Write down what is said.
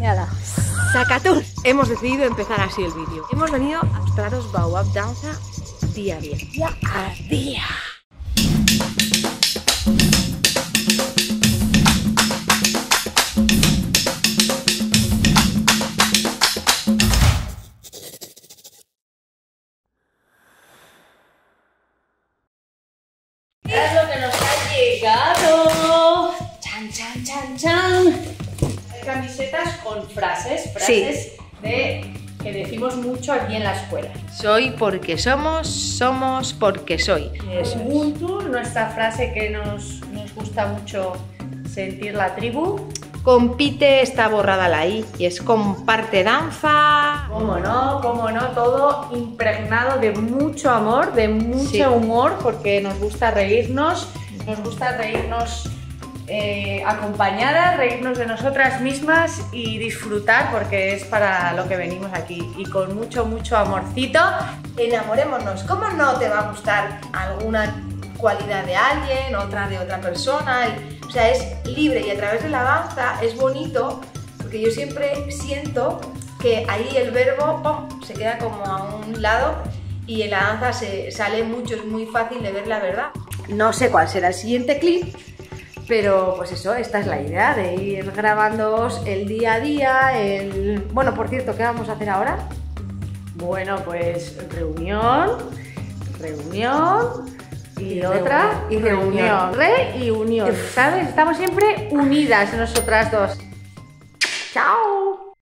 Mírala. Sacatún. Hemos decidido empezar así el vídeo. Hemos venido a mostraros Baobab Danza día a día. Día a día. Es lo que nos ha llegado. Chan, chan, chan, chan. Hay camisetas con frases que decimos mucho aquí en la escuela. Soy porque somos porque soy. Es Ubuntu, nuestra frase que nos gusta mucho sentir la tribu. Compite está borrada la I y es comparte danza. Cómo no, todo impregnado de mucho amor, de mucho humor, porque nos gusta reírnos acompañadas, reírnos de nosotras mismas y disfrutar, porque es para lo que venimos aquí, y con mucho amorcito. Enamorémonos. ¿Cómo no te va a gustar alguna cualidad de alguien, otra de otra persona? O sea, es libre, y a través de la danza es bonito, porque yo siempre siento que ahí el verbo se queda como a un lado y en la danza se sale mucho, es muy fácil de ver la verdad. No sé cuál será el siguiente clip, pero pues eso, esta es la idea de ir grabándoos el día a día. Bueno, por cierto, ¿qué vamos a hacer ahora? Bueno, pues reunión y otra, y reunión, re y unión, ¿sabes? Estamos siempre unidas nosotras dos.